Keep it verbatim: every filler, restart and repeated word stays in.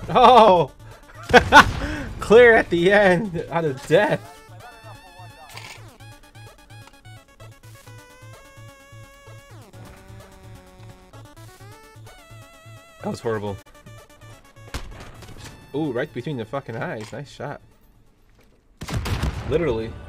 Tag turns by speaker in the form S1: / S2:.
S1: Oh! Clear at the end out of death. That was horrible. Ooh, right between the fucking eyes. Nice shot. Literally.